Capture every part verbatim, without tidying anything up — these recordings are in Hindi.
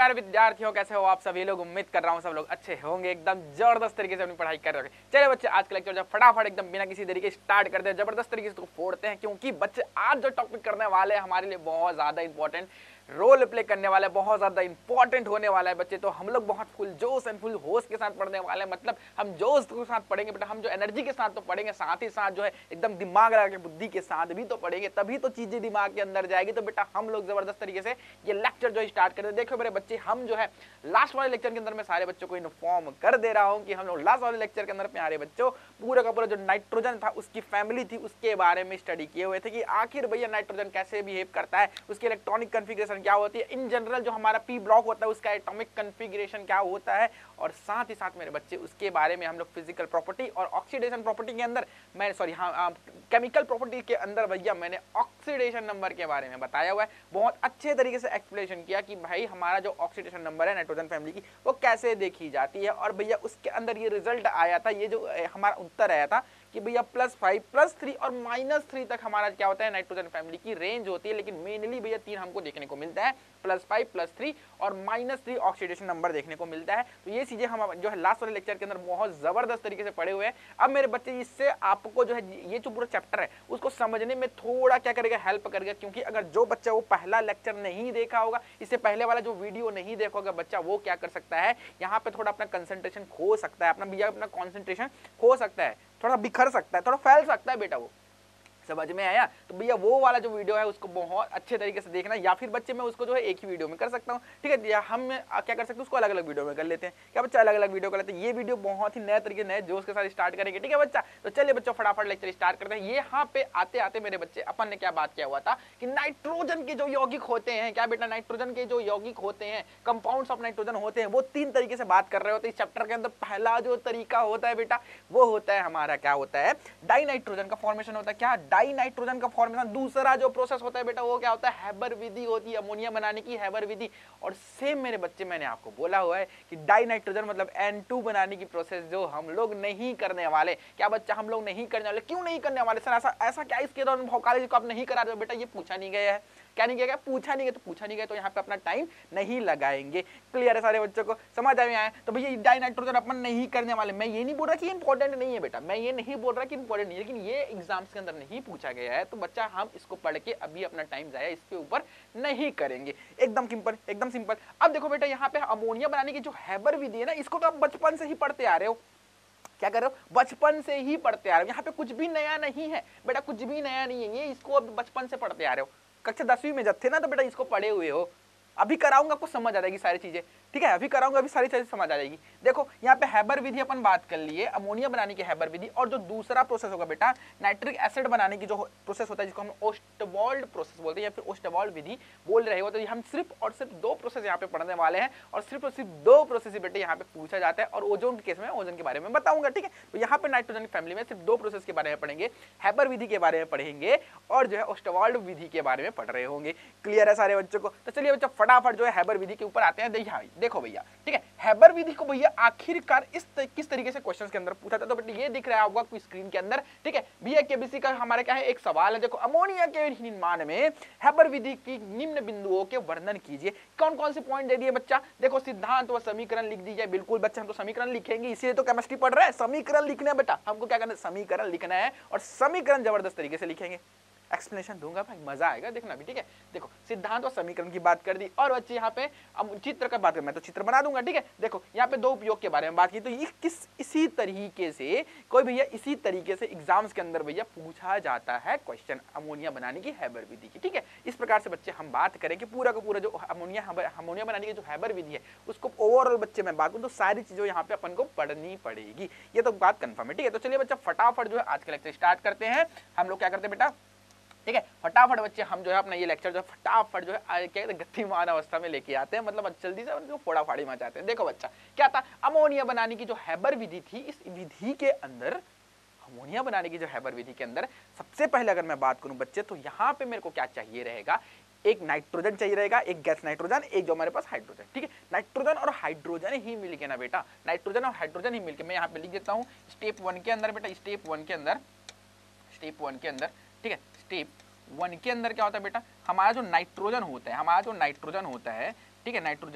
प्यारे विद्यार्थियों, कैसे हो आप सभी लोग। उम्मीद कर रहा हूँ सब लोग अच्छे होंगे, एकदम जबरदस्त तरीके से अपनी पढ़ाई कर रहे हैं। चलिए बच्चे, आज का लेक्चर जब फटाफट एकदम बिना किसी तरीके स्टार्ट करते हैं, जबरदस्त तरीके से तो फोड़ते हैं, क्योंकि बच्चे आज जो टॉपिक करने वाले हैं हमारे लिए बहुत ज्यादा इंपॉर्टेंट रोल प्ले करने वाला है, बहुत ज्यादा इंपॉर्टेंट होने वाला है बच्चे। तो हम लोग बहुत फुल जोश एंड फुल होश के साथ पढ़ने वाले हैं, मतलब हम जोश के साथ पढ़ेंगे बेटा, हम जो एनर्जी के साथ तो पढ़ेंगे, साथ ही साथ जो है एकदम दिमाग लगा के बुद्धि के साथ भी तो पढ़ेंगे, तभी तो चीजें दिमाग के अंदर जाएगी। तो बेटा हम लोग जबरदस्त तरीके से ये लेक्चर जो स्टार्ट करते हैं। देखो मेरे बच्चे, हम जो है लास्ट वाले लेक्चर के अंदर मैं सारे बच्चों को इन्फॉर्म कर दे रहा हूँ कि हम लोग लास्ट वाले लेक्चर के अंदर प्यारे बच्चों पूरा का पूरा जो नाइट्रोजन था उसकी फैमिली थी उसके बारे में स्टडी किए हुए थे कि आखिर भैया नाइट्रोजन कैसे बिहेव करता है, उसकी इलेक्ट्रॉनिक कन्फिग्रेशन क्या होती है, इन जनरल जो हमारा पी ब्लॉक होता है उसका एटॉमिक कन्फिग्रेशन क्या होता है, और साथ ही साथ मेरे बच्चे उसके बारे में हम लोग फिजिकल प्रॉपर्टी और ऑक्सीडेशन प्रॉपर्टी के अंदर मैं सॉरी हाँ केमिकल प्रॉपर्टी के अंदर भैया मैंने ऑक्सीडेशन नंबर के बारे में बताया हुआ है। बहुत अच्छे तरीके से एक्सप्लेनेशन किया कि भाई हमारा जो ऑक्सीडेशन नंबर है नाइट्रोजन फैमिली की वो कैसे देखी जाती है, और भैया उसके अंदर ये रिजल्ट आया था, ये जो हमारा उत्तर आया था कि भैया प्लस फाइव प्लस थ्री और माइनस थ्री तक हमारा क्या होता है नाइट्रोजन फैमिली की रेंज होती है, लेकिन मेनली भैया तीन हमको देखने को मिलता है, प्लस फाइव प्लस थ्री और माइनस थ्री ऑक्सीडेशन नंबर देखने को मिलता है। तो ये चीजें हम जो है लास्ट वाले लेक्चर के अंदर बहुत जबरदस्त तरीके से पढ़े हुए हैं। अब मेरे बच्चे इससे आपको जो है ये जो पूरा चैप्टर है उसको समझने में थोड़ा क्या करेगा, हेल्प करेगा, क्योंकि अगर जो बच्चा वो पहला लेक्चर नहीं देखा होगा, इससे पहले वाला जो वीडियो नहीं देखा होगा बच्चा, वो क्या कर सकता है, यहाँ पे थोड़ा अपना कंसंट्रेशन खो सकता है, अपना भैया अपना कॉन्सेंट्रेशन खो सकता है, थोड़ा बिखर सकता है, थोड़ा फैल सकता है बेटा। वो समझ में आया? तो भैया वो वाला जो वीडियो है उसको बहुत अच्छे तरीके से देखना, या फिर बच्चे मैं उसको जो है एक ही वीडियो में कर सकता हूँ, ठीक है, या हम क्या कर सकते हैं उसको अलग अलग वीडियो में कर लेते हैं, क्या बच्चा अलग अलग वीडियो कर लेते हैं। ये वीडियो बहुत ही नए तरीके नए जोश के साथ स्टार्ट करेंगे, ठीक है बच्चा। तो चलिए बच्चों फटाफट लेक्चर स्टार्ट करते हैं। यहाँ पे आते आते मेरे बच्चे अपन ने क्या बात किया हुआ था कि नाइट्रोजन के जो यौगिक होते हैं, क्या बेटा नाइट्रोजन के जो यौगिक होते हैं, कंपाउंड्स ऑफ नाइट्रोजन होते हैं, वो तीन तरीके से बात कर रहे होते हैं इस चैप्टर के अंदर। पहला जो तरीका होता है बेटा वो होता है हमारा क्या होता है, डाई नाइट्रोजन का फॉर्मेशन होता है। क्या डाई नाइट्रोजन का फॉर्मेशन। दूसरा जो प्रोसेस होता है बेटा वो क्या होता है, हैबर विधि होती है, अमोनिया बनाने की हैबर विधि। और सेम मेरे बच्चे मैंने आपको बोला हुआ है कि डाई नाइट्रोजन मतलब एन टू बनाने की प्रोसेस जो हम लोग नहीं करने वाले। क्या बच्चा हम लोग नहीं करने वाले? क्यों नहीं करने वाले सर? ऐसा ऐसा क्या इसके दौरान कॉलेज को आप नहीं करा रहे हो? बेटा ये पूछा नहीं गया है। क्या नहीं गया? पूछा नहीं गया तो पूछा नहीं गया तो यहाँ पे अपना टाइम नहीं लगाएंगे। क्लियर है सारे बच्चों को? समझ में आया? तो भैया डाई नाइट्रोजन अपन नहीं करने वाले। मैं ये नहीं बोल रहा कि इंपॉर्टेंट नहीं है बेटा, मैं ये नहीं बोल रहा कि इंपॉर्टेंट नहीं है, लेकिन ये एग्जाम्स के अंदर नहीं पूछा गया है, तो बच्चा हम इसको पढ़ के अभी अपना टाइम जाया इसके ऊपर नहीं करेंगे। एकदम सिंपल, एकदम सिंपल। अब देखो बेटा यहाँ पे अमोनिया बनाने की जो हैबर विधि है ना, इसको तो आप बचपन से ही पढ़ते आ रहे हो। क्या कर रहे हो? बचपन से ही पढ़ते आ रहे हो। यहाँ पे कुछ भी नया नहीं है बेटा, कुछ भी नया नहीं है, ये इसको अब बचपन से पढ़ते आ रहे हो। कक्षा दसवीं में जब थे ना तो बेटा इसको पढ़े हुए हो। अभी कराऊंगा आपको समझ आ जाएगी सारी चीजें, ठीक है, अभी कराऊंगा अभी सारी चीजें समझ आ जाएगी। देखो यहाँ पे हैबर विधि अपन बात कर लिए, अमोनिया बनाने की हैबर विधि, और जो दूसरा प्रोसेस होगा बेटा नाइट्रिक एसिड बनाने की जो प्रोसेस होता है जिसको हम ओस्टवाल्ड प्रोसेस बोलते हैं या फिर ओस्टवाल्ड विधि बोल रहे हो, तो हम सिर्फ और सिर्फ दो प्रोसेस यहाँ पे पढ़ने वाले हैं, और सिर्फ और सिर्फ दो प्रोसेस बेटे यहाँ पे पूछा जाता है, और ओजोन के केस में ओजोन के बारे में बताऊंगा, ठीक है। तो यहाँ पे नाइट्रोजन फैमिली में सिर्फ दो प्रोसेस के बारे में पढ़ेंगे, हैबर विधि के बारे में पढ़ेंगे और जो है ओस्टवाल्ड विधि के बारे में पढ़ रहे होंगे। क्लियर है सारे बच्चों को? तो चलिए बच्चों फटाफट जो है हैबर विधि के ऊपर आते हैं। देखो भैया, ठीक है, हैबर विधि को भैया आखिरकार इस तर, किस तरीके से क्वेश्चंस के अंदर पूछा था, तो बेटा ये दिख रहा होगा आपको स्क्रीन के अंदर, ठीक है। भैया केबीसी का हमारा क्या है, एक सवाल है। देखो, अमोनिया के निर्माण में हैबर विधि की निम्न बिंदुओं के वर्णन कीजिए। कौन कौन से पॉइंट दे दिए बच्चा? देखो, सिद्धांत व समीकरण लिख दीजिए। बिल्कुल बच्चा, हम तो समीकरण लिखेंगे, इसलिए तो केमिस्ट्री पढ़ रहे हैं। समीकरण लिखना है बेटा, हमको क्या करना है, समीकरण लिखना है, और समीकरण जबरदस्त तरीके से लिखेंगे। एक्सप्लेनेशन दूंगा भाई, मजा आएगा, देखना भी, ठीक है। देखो, सिद्धांत और समीकरण की बात कर दी, और बच्चे यहाँ पे अब चित्र का बात कर, मैं तो चित्र बना दूंगा, ठीक है। देखो यहाँ पे दो उपयोग के बारे में बात की, तो ये किस इसी तरीके से कोई भैया इसी तरीके से एग्जाम्स के अंदर भैया पूछा जाता है क्वेश्चन अमोनिया बनाने की हैबर विधि की, ठीक है। इस प्रकार से बच्चे हम बात करें कि पूरा का पूरा जो अमोनिया अमोनिया बनाने की जो हैबर विधि है उसको ओवरऑल बच्चे मैं बात करूँ तो सारी चीजों यहाँ पे अपन को पढ़नी पड़ेगी, ये तो बात कंफर्म है, ठीक है। तो चलिए बच्चा फटाफट जो है आज का लेक्चर स्टार्ट करते हैं। हम लोग क्या करते हैं बेटा, ठीक है, फटाफट बच्चे हम जो है अपना ये लेक्चर जो है फटाफट जो है क्या कहते हैं गतिमान अवस्था में लेके आते हैं, मतलब जल्दी से जो फोड़ा फाड़ी मचाते हैं। देखो बच्चा क्या था, अमोनिया बनाने की जो हैबर विधि थी, इस विधि के अंदर अमोनिया बनाने की जो हैबर विधि के अंदर सबसे पहले अगर मैं बात करूं बच्चे, तो यहाँ पे मेरे को क्या चाहिए रहेगा, एक नाइट्रोजन चाहिए रहेगा, एक गैस नाइट्रोजन, एक जो हमारे पास हाइड्रोजन, ठीक है। नाइट्रोजन और हाइड्रोजन ही मिलके ना बेटा, नाइट्रोजन और हाइड्रोजन ही मिलके, मैं यहाँ पे लिख देता हूँ स्टेप वन के अंदर बेटा, स्टेप वन के अंदर स्टेप वन के अंदर ठीक है, स्टेप वन के अंदर क्या होता है बेटा, हमारा जो नाइट्रोजन होता है, हमारा जो नाइट्रोजन होता है, ठीक है, नाइट्रोजन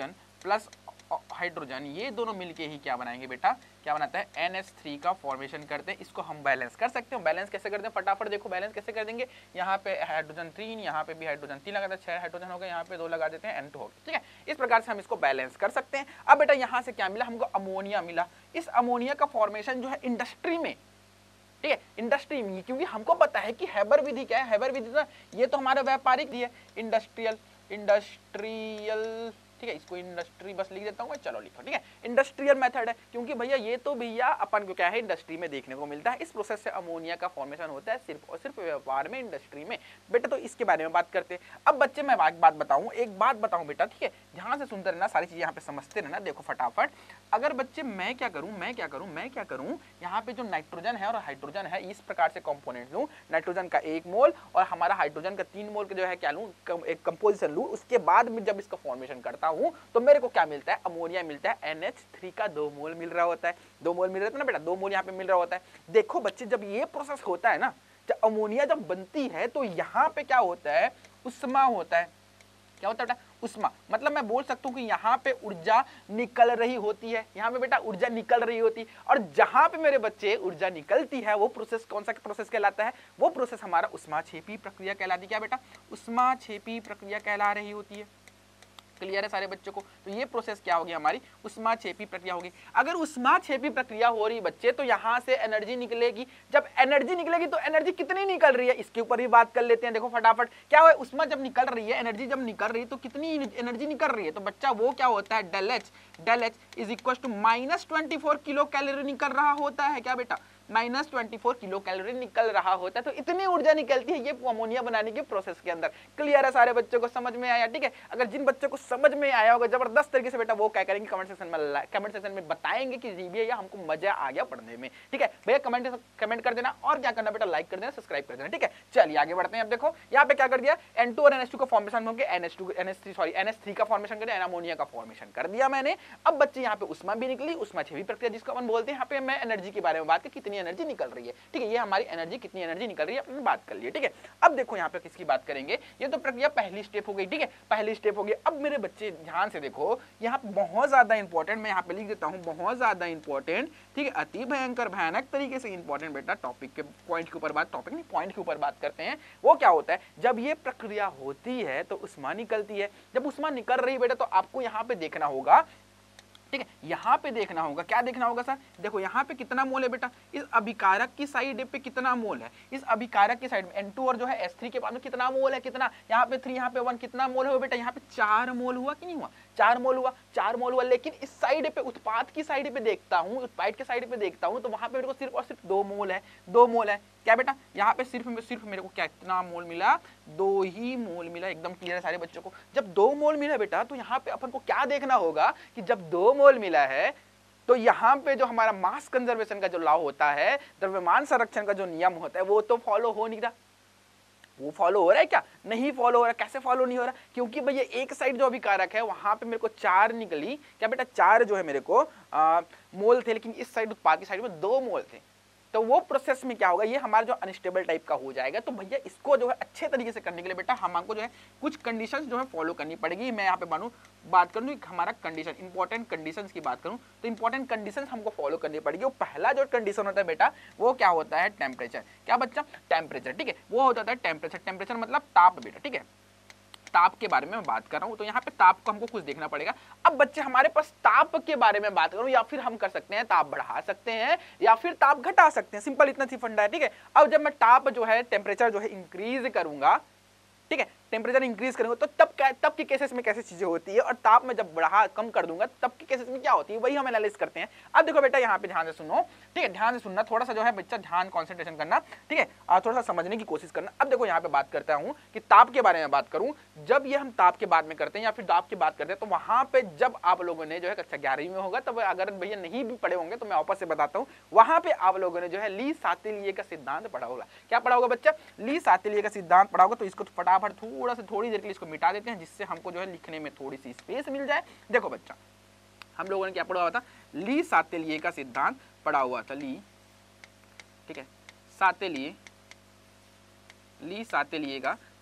प्लस हाइड्रोजन, ये दोनों मिलके ही क्या बनाएंगे बेटा, क्या बनाता है, एन एच थ्री का फॉर्मेशन करते हैं। इसको हम बैलेंस कर सकते हैं। बैलेंस कैसे करते हैं, फटाफट देखो बैलेंस कैसे कर देंगे। यहाँ पे हाइड्रोजन तीन, यहाँ पे भी हाइड्रोजन तीन लगा देते हैं, छह हाइड्रोजन हो गए, यहाँ पे दो लगा देते हैं, एन टू हो गया, ठीक है। इस प्रकार से हम इसको बैलेंस कर सकते हैं। अब बेटा यहाँ से क्या मिला हमको, अमोनिया मिला। इस अमोनिया का फॉर्मेशन जो है इंडस्ट्री में, ठीक है, इंडस्ट्री में, क्योंकि हमको पता है कि हैबर विधि क्या है। हैबर विधि ना, ये तो हमारा व्यापारिक विधि है, इंडस्ट्रियल इंडस्ट्रियल ठीक है, इसको इंडस्ट्री बस लिख देता हूँ मैं, चलो लिखो, ठीक है, इंडस्ट्रियल मेथड है, क्योंकि भैया ये तो भैया अपन को क्या है, इंडस्ट्री में देखने को मिलता है। इस प्रोसेस से अमोनिया का फॉर्मेशन होता है सिर्फ और सिर्फ व्यापार में, इंडस्ट्री में। बेटा तो इसके बारे में बात करते हैं। अब बच्चे मैं एक बात बताऊं, एक बात बताऊं बेटा, ठीक है, ध्यान से सुनते रहना, सारी चीजें यहाँ पे समझते रहना। देखो फटाफट, अगर बच्चे मैं क्या करूं मैं क्या करूं मैं क्या करूं यहाँ पे जो नाइट्रोजन है और हाइड्रोजन है, इस प्रकार से कंपोनेंट लूं, नाइट्रोजन का एक मोल और हमारा हाइड्रोजन का तीन मोल के जो है क्या लूं, एक कंपोजिशन लूं, उसके बाद में जब इसका फॉर्मेशन करता हूं तो मेरे को क्या मिलता है, अमोनिया मिलता है, एन एच थ्री का दो मोल मिल रहा होता है। दो मोल मिल रहा है ना बेटा, दो मोल यहाँ पे मिल रहा होता है। देखो बच्चे, जब ये प्रोसेस होता है ना, जब अमोनिया जब बनती है तो यहाँ पे क्या होता है, उष्मा होता है। क्या होता है बेटा, उष्मा, मतलब मैं बोल सकता हूँ कि यहाँ पे ऊर्जा निकल रही होती है, यहाँ पे बेटा ऊर्जा निकल रही होती है। और जहां पे मेरे बच्चे ऊर्जा निकलती है वो प्रोसेस कौन सा प्रोसेस कहलाता है, वो प्रोसेस हमारा उष्माक्षेपी प्रक्रिया कहलाती है। क्या बेटा, उष्माक्षेपी प्रक्रिया कहला रही होती है। क्लियर है सारे बच्चों को। तो ये प्रोसेस क्या होगी, हमारी उष्माक्षेपी प्रक्रिया होगी। अगर उष्माक्षेपी प्रक्रिया हो रही बच्चे तो यहाँ से एनर्जी निकलेगी। जब एनर्जी निकलेगी तो एनर्जी कितनी निकल रही है, इसके ऊपर भी बात कर लेते हैं। देखो फटाफट, क्या है, उष्मा जब निकल रही है, एनर्जी जब निकल रही है तो कितनी एनर्जी निकल रही है, तो बच्चा वो क्या होता है, del H del H is equal to minus twenty four kilocalorie निकल रहा होता है। क्या बेटा, minus twenty four kilocalorie निकल रहा होता है। तो इतनी ऊर्जा निकलती है ये अमोनिया बनाने के प्रोसेस के अंदर। क्लियर है सारे बच्चों को, समझ में आया, ठीक है। अगर जिन बच्चों को समझ में आया होगा जबरदस्त तरीके से बेटा, वो क्या करेंगे, कमेंट सेक्शन में कमेंट सेक्शन में बताएंगे कि जी भैया हमको मजा आ गया पढ़ने में, ठीक है भैया। कमेंट कमेंट कर देना, और क्या करना बेटा, लाइक कर देना, सब्सक्राइब कर देना, ठीक है। चलिए आगे बढ़ते हैं। अब देखो यहाँ पे क्या कर दिया, एन टू और एन एच टू का फॉर्मेशन होंगे, N H two N H three sorry N H three का फॉर्मेशन कर दिया, अमोनिया का फॉर्मेशन कर दिया मैंने। अब बच्चे यहाँ पे उष्मा भी निकली, उष्माक्षेपी प्रक्रिया जिसको अपन बोलते हैं। यहाँ पे मैं एनर्जी के बारे में बात की, कितनी एनर्जी निकल रही है, ठीक है, ये हमारी एनर्जी कितनी एनर्जी निकल रही है अपने बात कर लिए, ठीक है। अब देखो यहाँ पे किसकी बात करेंगे, ये तो प्रक्रिया पहली स्टेप हो गई, ठीक है, पहली स्टेप हो गई। अब मेरे बच्चे ध्यान से देखो, यहाँ पे बहुत ज्यादा इंपॉर्टेंट, मैं यहाँ पे लिख देता हूँ, बहुत ज्यादा इंपॉर्टेंट, ठीक है, अति भयंकर भयानक तरीके से इंपॉर्टेंट बेटा, टॉपिक के पॉइंट के ऊपर बात, टॉपिक नहीं पॉइंट के ऊपर बात करते हैं। वो क्या होता है, जब ये प्रक्रिया होती है तो उष्मा निकलती है। जब उष्मा निकल रही है बेटा तो आपको यहाँ पे देखना होगा, ठीक है, यहाँ पे देखना होगा, क्या देखना होगा सर, देखो यहाँ पे कितना मोल है बेटा, इस अभिकारक की साइड पे कितना मोल है, इस अभिकारक की साइड में एन टू और जो है एस थ्री के बाद में कितना मोल है, कितना यहाँ पे थ्री, यहाँ पे वन, कितना मोल है बेटा, यहाँ पे चार मोल हुआ कि नहीं हुआ, चार मोल हुआ, चार मोल हुआ। लेकिन इस साइड पे, उत्पाद की साइड पे देखता हूँ, उत्पाद की साइड पे देखता हूँ तो वहां पे मेरे को सिर्फ और सिर्फ दो मोल है, दो मोल है। क्या बेटा, यहाँ पे सिर्फ सिर्फ मेरे को क्या कितना मोल मिला, दो ही मोल मिला। एकदम क्लियर है सारे बच्चों को। जब दो मोल मिला बेटा तो यहाँ पे अपन को क्या देखना होगा कि जब दो मोल मिला है तो यहाँ पे जो हमारा मास कंजर्वेशन का जो लॉ होता है, द्रव्यमान संरक्षण का जो नियम होता है, वो तो फॉलो हो नहीं रहा। वो फॉलो हो रहा है क्या, नहीं फॉलो हो रहा। कैसे फॉलो नहीं हो रहा, क्योंकि भैया एक साइड जो अभिकारक है वहां पे मेरे को चार निकली, क्या बेटा, चार जो है मेरे को आ, मोल थे, लेकिन इस साइड उत्पाद की साइड में दो मोल थे। तो वो प्रोसेस में क्या होगा, ये हमारा जो अनस्टेबल टाइप का हो जाएगा। तो भैया इसको जो है अच्छे तरीके से करने के लिए बेटा हमको जो है कुछ कंडीशंस जो है फॉलो करनी पड़ेगी। मैं यहाँ पे मानू बात करूँ हमारा कंडीशन, इंपॉर्टेंट कंडीशंस की बात करूँ तो इंपॉर्टेंट कंडीशंस हमको फॉलो करनी पड़ेगी। वो पहला जो कंडीशन होता है बेटा वो क्या होता है, टेम्परेचर। क्या बच्चा, टेम्परेचर, ठीक है, वो हो जाता है टेम्परेचर। टेम्परेचर मतलब ताप बेटा, ठीक है, ताप के बारे में मैं बात कर रहा हूं। तो यहाँ पे ताप को हमको कुछ देखना पड़ेगा। अब बच्चे हमारे पास ताप के बारे में बात करूं, या फिर हम कर सकते हैं ताप बढ़ा सकते हैं या फिर ताप घटा सकते हैं, सिंपल इतना सी फंडा है, ठीक है। अब जब मैं ताप जो है, टेम्परेचर जो है इंक्रीज करूंगा, ठीक है, टेम्परेचर इंक्रीज करूंगा तो तब क्या, तब के केसेस में कैसे चीजें होती है, और ताप में जब बढ़ा कम कर दूंगा तब के केसेस में क्या होती है, वही हम एनालिसिस करते हैं। अब देखो बेटा यहाँ पे ध्यान से सुनो, ठीक है, ध्यान से सुनना, थोड़ा सा जो है बच्चा ध्यान कंसंट्रेशन करना, ठीक है, थोड़ा सा समझने की कोशिश करना। अब देखो यहाँ पे बात करता हूँ कि ताप के बारे में बात करूँ, जब ये हम ताप के बाद में करते हैं या फिर ताप की बात करते हैं तो वहां पे जब आप लोगों ने जो है कक्षा ग्यारहवीं में होगा, तब अगर भैया नहीं भी पढ़े होंगे तो मैं वापस से बताता हूँ, वहां पे आप लोगों ने जो है ली सातिल्ये का सिद्धांत पढ़ा होगा। क्या पढ़ा होगा बच्चा, ली सातिल्ये का सिद्धांत पढ़ा होगा। तो इसको फटाफट थोड़ा सा थोड़ी देर के लिए इसको मिटा देते हैं, जिससे हमको जो है लिखने में थोड़ी सी स्पेस मिल जाए। देखो बच्चा, हम लोगों ने क्या पढ़ा हुआ था, ली सातिल्ये का सिद्धांत पढ़ा हुआ था, ली, ठीक है, सातिल्ये, ली सातिल्ये का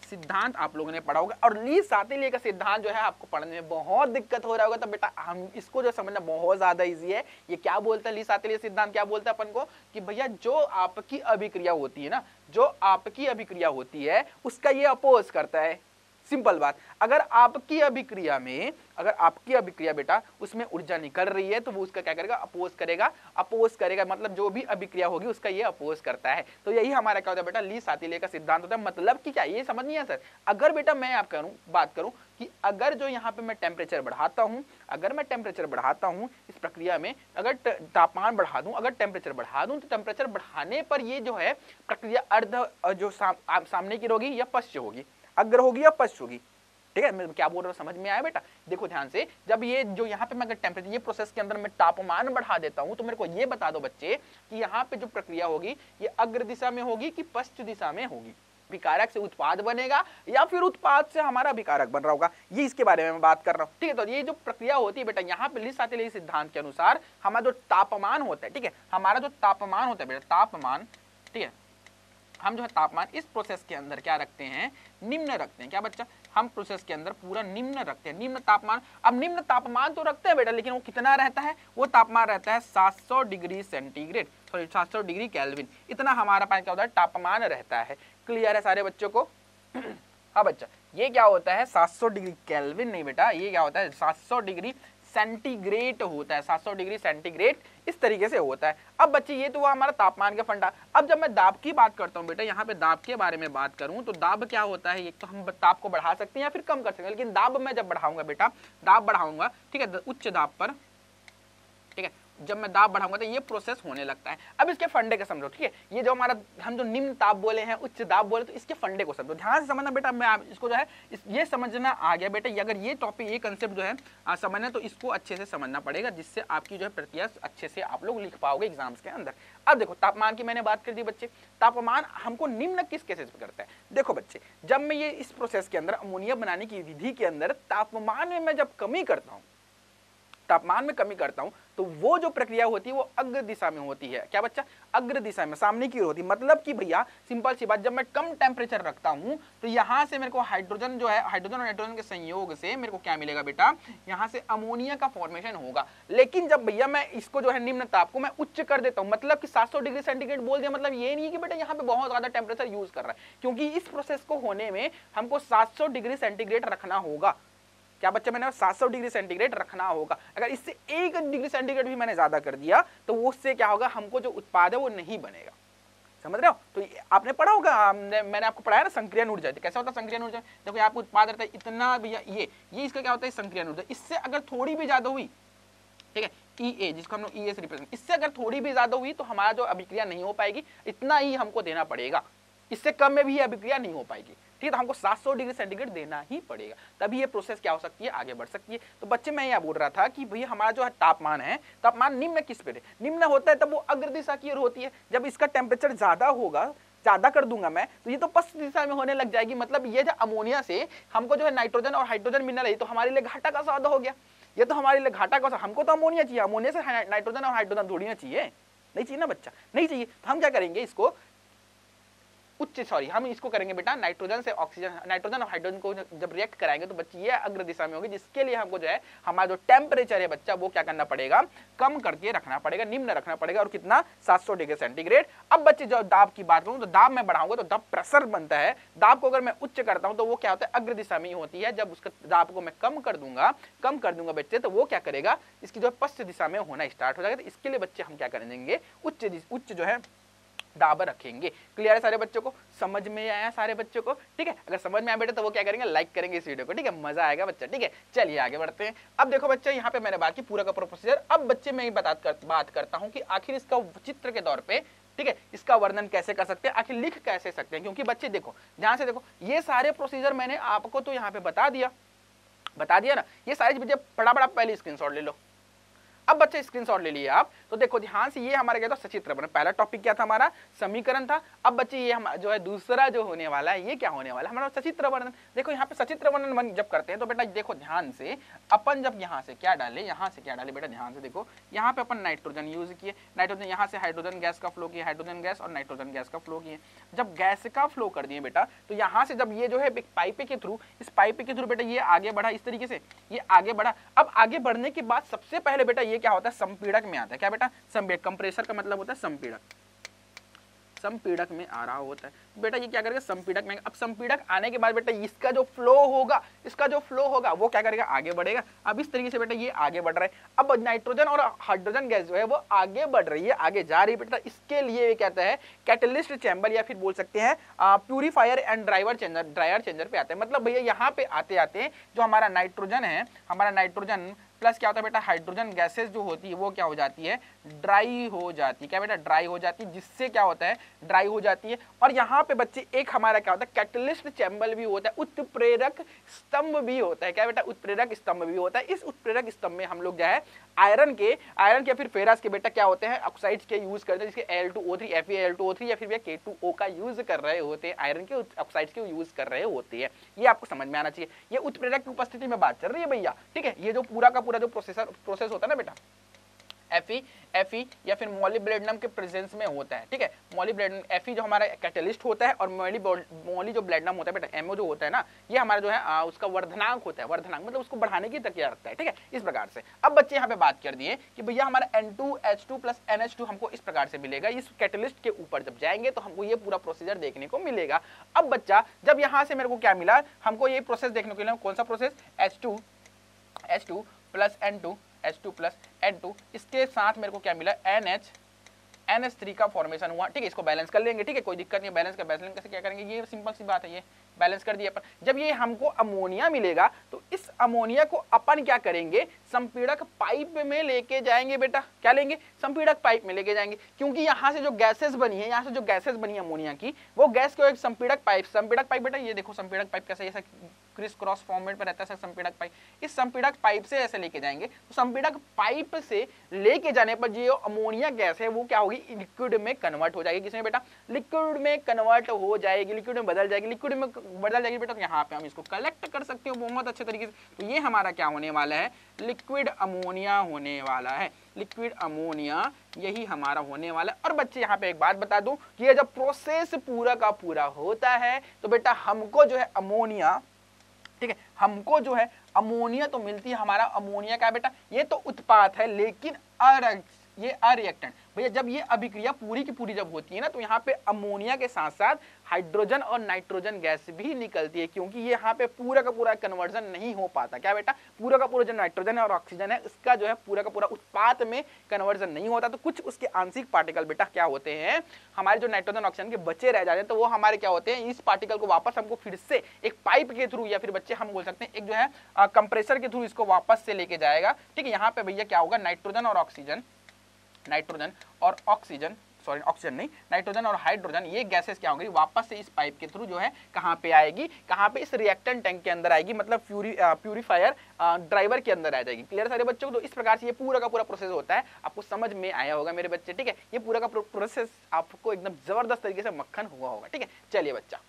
सिद्धांत आप लोगों ने पढ़ा होगा, और ली सातिले का सिद्धांत जो है आपको पढ़ने में बहुत दिक्कत हो रहा होगा, तो बेटा हम इसको जो समझना बहुत ज्यादा इजी है। ये क्या बोलता है ली सातिले सिद्धांत, क्या बोलता है अपन को कि भैया जो आपकी अभिक्रिया होती है ना, जो आपकी अभिक्रिया होती है उसका ये अपोज करता है। सिंपल बात, अगर आपकी अभिक्रिया में अगर आपकी अभिक्रिया बेटा उसमें ऊर्जा निकल रही है तो वो उसका क्या करेगा, अपोज करेगा। अपोज करेगा मतलब जो भी अभिक्रिया होगी उसका ये अपोज करता है। तो यही हमारा क्या होता है बेटा, ली सातिले का सिद्धांत होता है। मतलब कि क्या, ये समझ नहीं है सर। अगर बेटा मैं आप करूं बात करूं कि अगर जो यहाँ पे मैं टेम्परेचर बढ़ाता हूं, अगर मैं टेम्परेचर बढ़ाता हूं इस प्रक्रिया में, अगर तापमान बढ़ा दूं, अगर टेम्परेचर बढ़ा दूं, तो टेम्परेचर बढ़ाने पर ये जो है प्रक्रिया अर्ध जो साम, सामने की होगी या पश्च होगी, अग्र होगी या पश्च होगी। ठीक है, मैं क्या बोल रहा हूँ समझ में आया बेटा। देखो ध्यान से, जब ये जो यहाँ पे मैं अगर टेम्परेचर, ये प्रोसेस के अंदर मैं तापमान बढ़ा देता हूँ, तो मेरे को ये बता दो बच्चे कि यहाँ पे जो प्रक्रिया होगी ये अग्र दिशा में होगी कि पश्च दिशा में होगी। विकारक से उत्पाद बनेगा या फिर उत्पाद से हमारा विकारक बन रहा होगा, ये इसके बारे में मैं बात कर रहा हूँ। ठीक है, तो ये जो प्रक्रिया होती है बेटा, यहाँ पे ली सातिले सिद्धांत के अनुसार हमारा जो तापमान होता है, ठीक है, हमारा जो तापमान होता है बेटा, तापमान, ठीक है, हम जो है तापमान इस प्रोसेस के अंदर क्या रखते हैं, निम्न रखते हैं। क्या बच्चा, हम प्रोसेस के अंदर पूरा निम्न रखते हैं, निम्न तापमान। अब निम्न तापमान तो रखते हैं बेटा, लेकिन वो कितना रहता है, वो तापमान रहता है सात सौ डिग्री सेंटीग्रेड, सॉरी सात सौ डिग्री केल्विन। इतना हमारा पास क्या होता है, तापमान रहता है। क्लियर है सारे बच्चों को। हाँ बच्चा, ये क्या होता है सात सौ डिग्री केल्विन नहीं बेटा, ये क्या होता है सात सौ डिग्री सेंटीग्रेड होता है, सात सौ डिग्री सेंटीग्रेड इस तरीके से होता है। अब बच्चे ये तो हुआ हमारा तापमान का फंडा। अब जब मैं दाब की बात करता हूँ बेटा, यहाँ पे दाब के बारे में बात करूँ तो दाब क्या होता है, एक तो हम दाब को बढ़ा सकते हैं या फिर कम कर सकते हैं, लेकिन दाब मैं जब बढ़ाऊंगा बेटा, दाब बढ़ाऊंगा, ठीक है, उच्च दाब पर, ठीक है, जब मैं दाब बढ़ाऊंगा तो ये प्रोसेस होने लगता है। अब इसके फंडे का समझो, ठीक है, ये जो हमारा हम जो निम्न ताप बोले हैं, उच्च दाब बोले, तो इसके फंडे को समझो, ध्यान से समझना बेटा। मैं इसको जो है इस, ये समझना आ गया बेटा, अगर ये टॉपिक ये कंसेप्ट जो है आ, समझना, तो इसको अच्छे से समझना पड़ेगा, जिससे आपकी जो है प्रक्रिया अच्छे से आप लोग लिख पाओगे एग्जाम्स के अंदर। अब देखो, तापमान की मैंने बात कर दी बच्चे, तापमान हमको निम्न किस केसेस पे करता है। देखो बच्चे, जब मैं ये इस प्रोसेस के अंदर अमोनिया बनाने की विधि के अंदर तापमान में मैं जब कमी करता हूँ, तापमान में कमी करता हूं, तो वो जो प्रक्रिया होती है वो अग्र दिशा में होती है। क्या बच्चा, अग्र दिशा में, सामने की ओर होती है। मतलब कि भैया सिंपल सी बात, जब मैं कम टेम्परेचर रखता हूं तो यहां से मेरे को हाइड्रोजन जो है, हाइड्रोजन और नाइट्रोजन के संयोग से मेरे को क्या मिलेगा बेटा, यहां से अमोनिया का फॉर्मेशन होगा। लेकिन जब भैया मैं इसको जो है निम्न ताप को मैं उच्च कर देता हूं, मतलब कि सात सौ डिग्री सेंटीग्रेड बोल दिया, मतलब ये नहीं है कि बेटा यहाँ पे बहुत ज्यादा टेम्परेचर यूज कर रहा है, क्योंकि इस प्रोसेस को होने में हमको सात सौ डिग्री सेंटीग्रेड रखना होगा। क्या बच्चा, मैंने सात सौ डिग्री सेंटीग्रेड रखना होगा। अगर इससे एक डिग्री सेंटीग्रेड भी मैंने ज्यादा कर दिया तो उससे क्या होगा, हमको जो उत्पाद है वो नहीं बनेगा। समझ रहे हो। तो आपने पढ़ा होगा, मैंने आपको पढ़ाया ना संक्रियन ऊर्जा। कैसा होता है संक्रियन ऊर्जा, देखो आपको उत्पाद रहता है इतना भैया, ये ये इसका क्या होता है संक्रियन ऊर्जा। इससे अगर थोड़ी भी ज्यादा हुई, ठीक है, ई ए जिसको हम लोग ई ए से रिप्रेजेंट, इससे अगर थोड़ी भी ज्यादा हुई तो हमारा जो अभिक्रिया नहीं हो पाएगी, इतना ही हमको देना पड़ेगा। इससे कम में भी ये अभिक्रिया नहीं हो पाएगी, ठीक है, तो हमको सात सौ डिग्री सेंटीग्रेड देना ही पड़ेगा, तभी ये प्रोसेस क्या हो सकती है, आगे बढ़ सकती है। तो बच्चे मैं यह बोल रहा था कि भैया हमारा जो है तापमान है, तापमान निम्न किस पे है, निम्न होता है तब वो अग्र दिशा की ओर होती है। जब इसका टेम्परेचर ज्यादा होगा, ज्यादा कर दूंगा मैं, तो ये तो पश्चिम दिशा में होने लग जाएगी। मतलब ये जो अमोनिया से हमको जो है नाइट्रोजन और हाइड्रोजन मिलना है, तो हमारे लिए घाटा का सौदा हो गया। ये तो हमारे लिए घाटा का, हमको तो अमोनिया चाहिए, अमोनिया से नाइट्रोजन और हाइड्रोजन थोड़ी ना चाहिए, नहीं चाहिए ना बच्चा, नहीं चाहिए। तो हम क्या करेंगे, इसको उच्च सॉरी हम इसको करेंगे बेटा, नाइट्रोजन से ऑक्सीजन, नाइट्रोजन और हाइड्रोजन को जब रिएक्ट कराएंगे तो बच्चे ये अग्र दिशा में होगी, जिसके लिए हमको जो है हमारा जो टेम्परेचर है बच्चा वो क्या करना पड़ेगा, कम करके रखना पड़ेगा, निम्न रखना पड़ेगा। और कितना, सात सौ डिग्री सेंटीग्रेड। अब बच्चे जब दाब की बात करूं तो दाब में बढ़ाऊंगा तो दाब प्रेशर बनता है। दाब को अगर मैं उच्च करता हूं तो वो क्या होता है, अग्र दिशा में ही होती है। जब उसका दाब को मैं कम कर दूंगा, कम कर दूंगा बच्चे, तो वो क्या करेगा, इसकी जो पश्चिम दिशा में होना स्टार्ट हो जाएगा। तो इसके लिए बच्चे हम क्या करेंगे, उच्च उच्च जो है दाब रखेंगे। क्लियर है सारे बच्चों को, समझ में आया सारे बच्चों को, ठीक है। अगर समझ में आया बेटा तो वो क्या करेंगे, लाइक करेंगे इस वीडियो को, ठीक है, मजा आएगा बच्चा, ठीक है। चलिए आगे बढ़ते हैं। अब देखो बच्चा, यहाँ पे मैंने बात की पूरा का पूरा प्रोसीजर। अब बच्चे मैं बात कर, बात करता हूँ कि आखिर इसका चित्र के तौर पे, ठीक है, इसका वर्णन कैसे कर सकते हैं, आखिर लिख कैसे सकते हैं। क्योंकि बच्चे देखो, ध्यान से देखो, ये सारे प्रोसीजर मैंने आपको तो यहाँ पे बता दिया, बता दिया ना, ये सारी चीजें बड़ा बड़ा पहले स्क्रीनशॉट ले लो। अब बच्चे स्क्रीनशॉट ले लिए आप, तो देखो ध्यान से, ये हमारा क्या था, सचित्र वर्णन। पहला टॉपिक क्या था हमारा, समीकरण था। अब बच्चे ये हम जो है दूसरा जो होने वाला है, ये क्या होने वाला है हमारा, सचित्र वर्णन। देखो यहाँ पे सचित्र वर्णन जब करते हैं तो बेटा देखो ध्यान से, अपन जब यहाँ से क्या डाले, यहाँ से क्या डाले बेटा, ध्यान से देखो, यहाँ पे अपन नाइट्रोजन यूज किए, नाइट्रोजन यहाँ से हाइड्रोजन गैस का फ्लो किया, हाइड्रोजन गैस और नाइट्रोजन गैस का फ्लो किए। जब गैस का फ्लो कर दिए बेटा, तो यहाँ से जब ये जो है एक पाइप के थ्रू, इस पाइप के थ्रू बेटा ये आगे बढ़ा, इस तरीके से ये आगे बढ़ा। अब आगे बढ़ने के बाद सबसे पहले बेटा ये क्या होता है, संपीड़क में आता है। क्या बेटा, संपीड़क। कंप्रेसर का मतलब होता है संपीड़क, संपीड़क में आ रहा होता है बेटा। ये क्या करेगा, संपीड़क में। अब संपीड़क आने के बाद बेटा इसका जो फ्लो होगा, इसका जो फ्लो होगा वो क्या करेगा, आगे बढ़ेगा। अब इस तरीके से बेटा ये आगे बढ़ रहा है। अब नाइट्रोजन और हाइड्रोजन गैस जो है वो आगे बढ़ रही है, आगे जा रही है बेटा। इसके लिए ये कहता है कैटलिस्ट चैम्बर, या फिर बोल सकते हैं purifier and driver changer, dryer changer पे आते हैं। मतलब भैया यहाँ पे आते आते जो हमारा नाइट्रोजन है, हमारा नाइट्रोजन प्लस क्या होता है बेटा, हाइड्रोजन गैसेस जो होती है वो क्या हो जाती है, ड्राई हो जाती है। क्या बेटा, ड्राई हो जाती है, जिससे क्या होता है, ड्राई हो जाती है। और यहाँ पे बच्चे एक हमारा क्या होता है, कैटलिस्ट चैम्बर भी होता है, उत्प्रेरक स्तंभ भी होता है। क्या बेटा, उत्प्रेरक स्तंभ भी होता है। इस उत्प्रेरक स्तंभ में हम लोग जो है आयरन के आयरन के फिर फेरस के बेटा क्या होते हैं, ऑक्साइड्स के यूज करते हैं, जिसके L two O three, F E L two O three या फिर के टू ओ का यूज कर रहे होते हैं, आयरन के ऑक्साइड्स के यूज कर रहे होते हैं। ये आपको समझ में आना चाहिए। ये उत्प्रेरक की उपस्थिति में बात चल रही है भैया, ठीक है। ये जो पूरा का पूरा जो प्रोसेसर प्रोसेस होता है ना बेटा, एफी एफी या फिर मोलिब्डेनम के प्रेजेंस में होता है, ठीक है। मोलिब्डेनम, एफी जो हमारा कैटलिस्ट होता है, और मोली जो ब्लेडनम होता है बेटा, एमओ जो होता है ना, ये हमारा जो है आ, उसका वर्धनांक होता है। वर्धनांक मतलब उसको बढ़ाने की तकिया रखता है, ठीक है, इस प्रकार से। अब बच्चे यहाँ पे बात कर दिए कि भैया हमारा N two H two plus N H two हमको इस प्रकार से मिलेगा। इस कैटलिस्ट के ऊपर जब जाएंगे तो हमको ये पूरा प्रोसीजर देखने को मिलेगा। अब बच्चा जब यहाँ से मेरे को क्या मिला, हमको ये प्रोसेस देखने को मिला, कौन सा process, H two H two plus N two H two plus N two, इसके साथ मेरे को क्या मिला, N H N H three का फॉर्मेशन हुआ, ठीक है। इसको बैलेंस कर लेंगे, ठीक है, कोई दिक्कत नहीं। बैलेंस का बैलेंस कैसे क्या करेंगे, ये सिंपल सी बात है, ये बैलेंस कर दिया अपन। जब ये हमको अमोनिया मिलेगा तो इस अमोनिया को अपन क्या करेंगे, संपीड़क पाइप में लेके जाएंगे बेटा। क्या लेंगे, संपीड़क पाइप में लेके जाएंगे, क्योंकि यहाँ से जो गैसेस बनी है, यहाँ से जो गैसेस बनी है अमोनिया की, वो गैस को एक संपीड़क पाइप, संपीड़क पाइप बेटा ये देखो, संपीड़क पाइप कैसे ऐसा क्रिस क्रॉस फॉर्मेट पर रहता है संपीड़क पाइप। इस संपीड़क पाइप से ऐसे लेके जाएंगे, तो संपीड़क पाइप से लेके जाने पर जो अमोनिया गैस है वो क्या होगी, लिक्विड में कन्वर्ट हो जाएगी। किसमें बेटा, लिक्विड में कन्वर्ट हो जाएगी, लिक्विड में बदल जाएगी, लिक्विड में बदल जाएगी बेटा। तो यहाँ पे हम इसको कलेक्ट कर सकते हो बहुत अच्छे तरीके से। तो ये हमारा क्या होने वाला है, लिक्विड अमोनिया होने वाला है, लिक्विड अमोनिया यही हमारा होने वाला है। और बच्चे यहाँ पे एक बात बता दूं कि ये जब प्रोसेस पूरा का पूरा होता है तो बेटा हमको जो है अमोनिया, ठीक है, हमको जो है अमोनिया तो मिलती है। हमारा अमोनिया क्या है बेटा, ये तो उत्पाद है, लेकिन अर ये अरिएक्टेंट भैया। जब ये अभिक्रिया पूरी की पूरी जब होती है ना, तो यहाँ पे अमोनिया के साथ साथ हाइड्रोजन और नाइट्रोजन गैस भी निकलती है, क्योंकि ये यहाँ पे पूरा का पूरा कन्वर्जन नहीं हो पाता। क्या बेटा, पूरा का पूरा जो नाइट्रोजन है और ऑक्सीजन है, इसका जो है पूरा का पूरा उत्पाद में कन्वर्जन नहीं होता। तो कुछ उसके आंशिक पार्टिकल बेटा क्या होते हैं, हमारे जो नाइट्रोजन ऑक्सीजन के बचे रह जाते हैं, तो वो हमारे क्या होते हैं, इस पार्टिकल को वापस हमको फिर से एक पाइप के थ्रू, या फिर बच्चे हम बोल सकते हैं एक जो है कंप्रेसर के थ्रू इसको वापस से लेके जाएगा, ठीक है। यहाँ पे भैया क्या होगा, नाइट्रोजन और ऑक्सीजन, नाइट्रोजन और ऑक्सीजन, सॉरी ऑक्सीजन नहीं, नाइट्रोजन और हाइड्रोजन, ये गैसेस क्या होंगी, वापस से इस पाइप के थ्रू जो है कहाँ पे आएगी, कहाँ पे, इस रिएक्टेंट टैंक के अंदर आएगी, मतलब प्यूरी प्यूरीफायर ड्राइवर के अंदर आ जाएगी। क्लियर सारे बच्चों को। तो इस प्रकार से ये पूरा का पूरा प्रोसेस होता है, आपको समझ में आया होगा मेरे बच्चे, ठीक है। ये पूरा का प्रोसेस आपको एकदम जबरदस्त तरीके से मक्खन हुआ होगा, ठीक है। चलिए बच्चा,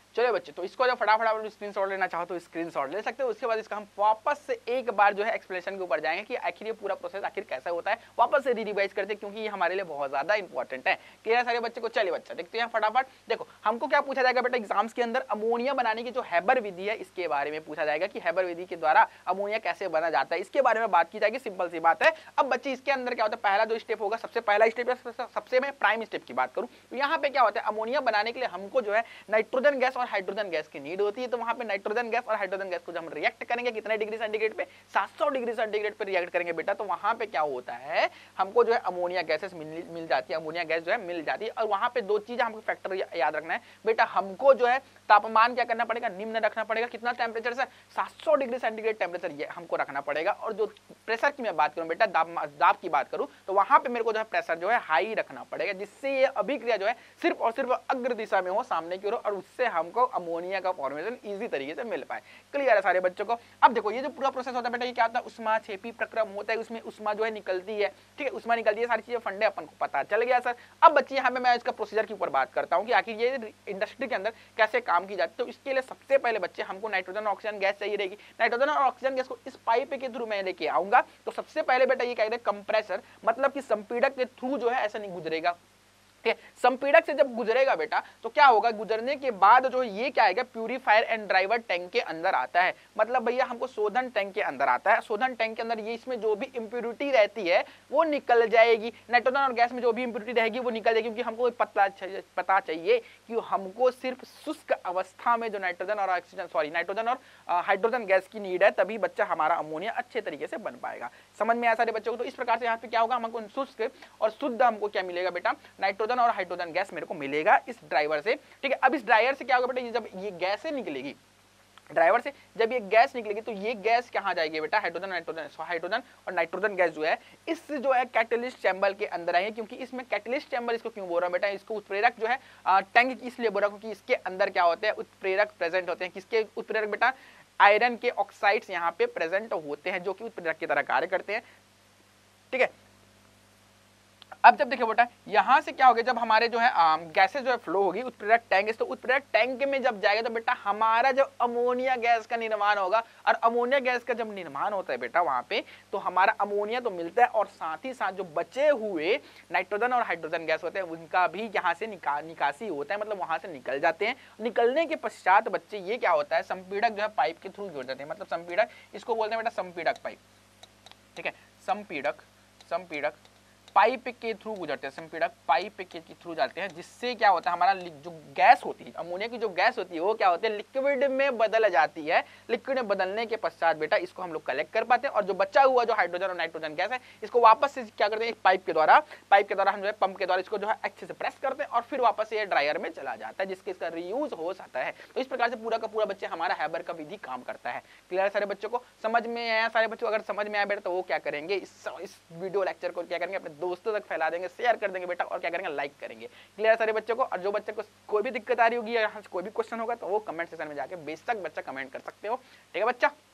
चलिए बच्चे, तो इसको जो फटाफट आप स्क्रीनशॉट लेना चाहो तो स्क्रीनशॉट ले सकते हो। उसके बाद इसका हम वापस से एक बार जो है एक्सप्लेनेशन के ऊपर जाएंगे कि आखिर ये पूरा प्रोसेस आखिर कैसा होता है, वापस से री रिवाइज करते हैं क्योंकि ये हमारे लिए बहुत ज्यादा इंपॉर्टेंट है। क्लियर सारे बच्चे को? चलिए बच्चा देखते हैं फटाफट। देखो हमको क्या पूछा जाएगा बेटा एग्जाम्स के अंदर, अमोनिया बनाने की जो हैबर विधि है इसके बारे में पूछा जाएगा कि हैबर विधि के द्वारा अमोनिया कैसे बना जाता है, इसके बारे में बात की जाएगी। सिंपल सी बात है। अब बच्चे इसके अंदर क्या होता है, पहला जो स्टेप होगा, सबसे पहला स्टेप, सबसे मैं प्राइम स्टेप की बात करूं तो यहाँ पे क्या होता है, अमोनिया बनाने के लिए हमको जो है नाइट्रोजन गैस और हाइड्रोजन गैस की नीड होती है। तो वहां पे नाइट्रोजन गैस और हाइड्रोजन गैस को जब हम रिएक्ट करेंगे कितने डिग्री सेंटीग्रेड पे, सात सौ डिग्री सेंटीग्रेड पे रिएक्ट करेंगे बेटा, तो वहां पे क्या होता है, हमको जो है अमोनिया गैसेस मिल, मिल जाती है, अमोनिया गैस जो है मिल जाती है। और वहां पे दो चीजें हमको फैक्टर याद रखना है बेटा, हमको जो है तापमान क्या करना पड़ेगा, निम्न रखना पड़ेगा। कितना टेम्परेचर सर, सात सौ डिग्री सेंटीग्रेड टेम्परेचर ये हमको रखना पड़ेगा। और जो प्रेशर की मैं बात करूं बेटा, दाब दाब की बात करूं तो वहां पे मेरे को जो है प्रेशर जो है हाई रखना पड़ेगा, जिससे ये अभिक्रिया जो है सिर्फ और सिर्फ अग्र दिशा में हो, सामने की ओर, और उससे हमको अमोनिया का फॉर्मेशन इजी तरीके से मिल पाए। क्लियर है सारे बच्चों को? अब देखो ये जो पूरा प्रोसेस होता है बेटा, ये क्या होता है, उष्मा छेपी प्रक्रम होता है, उसमें उष्मा जो है निकलती है। ठीक है, उष्मा निकलती है, सारी चीजें फंडे अपन को पता चल गया सर। अब बच्चे यहाँ पे मैं इसका प्रोसीजर के ऊपर बात करता हूँ कि आखिर ये इंडस्ट्री के अंदर कैसे काम की जाती है। तो इसके लिए सबसे पहले बच्चे हमको नाइट्रोजन और ऑक्सीजन गैस चाहिए रहेगी। नाइट्रोजन और ऑक्सीजन गैस को इस पाइप के थ्रू मैं लेके आऊंगा। तो सबसे पहले बेटा ये क्या है, कंप्रेसर, मतलब कि संपीड़क के थ्रू जो है ऐसा नहीं गुजरेगा। ठीक है, संपीड़क से जब गुजरेगा बेटा तो क्या होगा, गुजरने के बाद जो ये क्या आएगा, प्यूरीफायर एंड ड्राइवर टैंक के अंदर आता है। मतलब भैया हमको शोधन टैंक के अंदर आता है। शोधन टैंक के अंदर ये इसमें जो भी इंप्यूरिटी रहती है वो निकल जाएगी। नाइट्रोजन और गैस में जो भी इंप्यूरिटी रहेगी वो निकल जाएगी, क्योंकि हमको पता पता चाहिए कि हमको सिर्फ शुष्क अवस्था में जो नाइट्रोजन और ऑक्सीजन सॉरी नाइट्रोजन और हाइड्रोजन गैस की नीड है, तभी बच्चा हमारा अमोनिया अच्छे तरीके से बन पाएगा। समझ में आया सारे बच्चों को? तो इस प्रकार से यहाँ पे क्या होगा, हमको शुष्क और शुद्ध हमको क्या मिलेगा बेटा, नाइट्रोजन और हाइड्रोजन गैस मेरे को मिलेगा इस ड्राइवर से। ठीक है, अब इस ड्राइवर से क्या होगा बेटा, ये जब ये गैसें निकलेगी ड्राइवर से, जब ये गैस निकलेगी तो ये गैस कहाँ जाएगी बेटा, हाइड्रोजन नाइट्रोजन हाइड्रोजन और नाइट्रोजन गैस जो है इस जो है कैटलिस्ट चैम्बर के अंदर आएंगे। क्योंकि इसमें कैटलिस्ट चैम्बर इसको क्यों बोल रहा हूं बेटा, इसको उत्प्रेरक जो है टैंक इसलिए बोल रहा हूं क्योंकि इसके अंदर क्या होते हैं, उत्प्रेरक प्रेजेंट होते हैं। किसके उत्प्रेरक बेटा, आयरन के ऑक्साइड्स यहाँ पे प्रेजेंट होते हैं जो कि उत्प्रेरक की तरह कार्य करते हैं। ठीक है, अब जब देखिए बेटा यहां से क्या होगा, जब हमारे जो है गैसेस जो है फ्लो होगी उत्प्रेरक टैंक, तो उत्प्रेरक टैंक में जब जाएगा तो बेटा हमारा जो अमोनिया गैस का निर्माण होगा। और अमोनिया गैस का जब निर्माण होता है बेटा वहां पे, तो हमारा अमोनिया तो मिलता है और साथ ही साथ जो बचे हुए नाइट्रोजन और हाइड्रोजन गैस होते हैं उनका भी यहाँ से निका, निकासी होता है, मतलब वहां से निकल जाते हैं। निकलने के पश्चात बच्चे ये क्या होता है, संपीड़क जो है पाइप के थ्रू जुड़ जाते हैं। मतलब संपीड़क, इसको बोलते हैं बेटा संपीड़क पाइप। ठीक है, संपीड़क संपीड़क पाइप के थ्रू गुजरते हैं, संपीड़क पाइप के थ्रू जाते हैं, जिससे क्या होता है, हमारा जो गैस होती है, अमोनिया की जो गैस होती है वो क्या होती है, लिक्विड में बदल जाती है। लिक्विड में बदलने के पश्चात बेटा इसको हम लोग कलेक्ट कर पाते हैं, और जो बचा हुआ जो हाइड्रोजन और नाइट्रोजन गैस है इसको वापस से क्या करते हैं, एक पाइप के द्वारा पाइप के द्वारा हम जो है पंप के द्वारा इसको जो है अच्छे से प्रेस करते हैं और फिर वापस से ये ड्रायर में चला जाता है, जिसके इसका रीयूज हो सकता है। तो इस प्रकार से पूरा का पूरा बच्चे हमारा हैबर का विधि काम करता है। क्लियर सारे बच्चों को? समझ में आया सारे बच्चों? अगर समझ में आया बेटा तो वो क्या करेंगे, इस इस वीडियो लेक्चर को क्या करेंगे, अपने दोस्तों तक फैला देंगे, शेयर कर देंगे बेटा, और क्या करेंगे, लाइक करेंगे। क्लियर सारे बच्चों को? और जो बच्चे को कोई भी दिक्कत आ रही होगी या कोई भी क्वेश्चन होगा तो वो कमेंट सेक्शन में जाके बेशक बच्चा कमेंट कर सकते हो। ठीक है बच्चा?